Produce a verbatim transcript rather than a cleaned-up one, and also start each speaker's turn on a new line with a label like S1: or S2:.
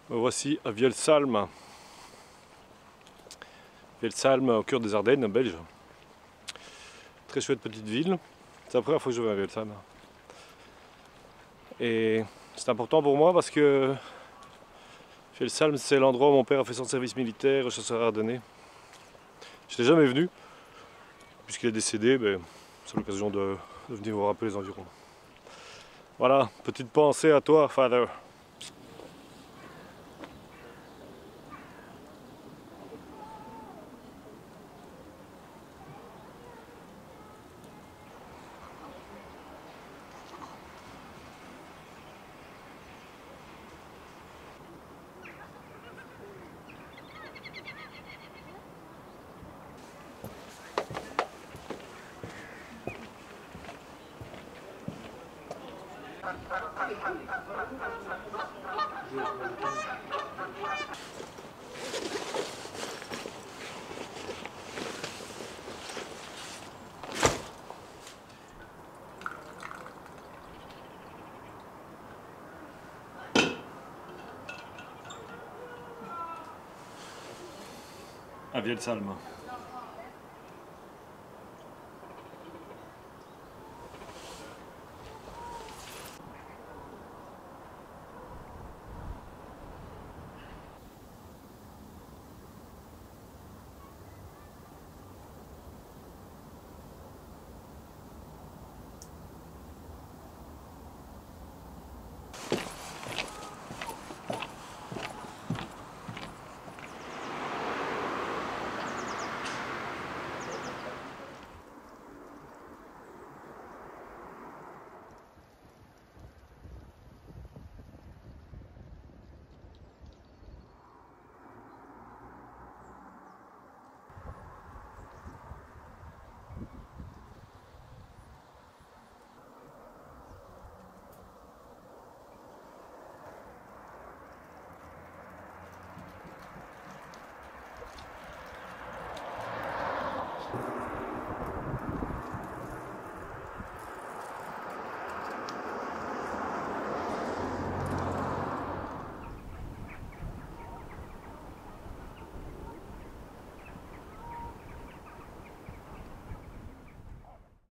S1: Me voici à Vielsalm. Vielsalm au cœur des Ardennes, en Belge. Très chouette petite ville. C'est la première fois que je vais à Vielsalm. Et c'est important pour moi parce que Vielsalm, c'est l'endroit où mon père a fait son service militaire, chasseur ardennais. Je n'étais jamais venu, puisqu'il est décédé, ben, c'est l'occasion de, de venir voir un peu les environs. Voilà, petite pensée à toi, Father. À Vielsalm.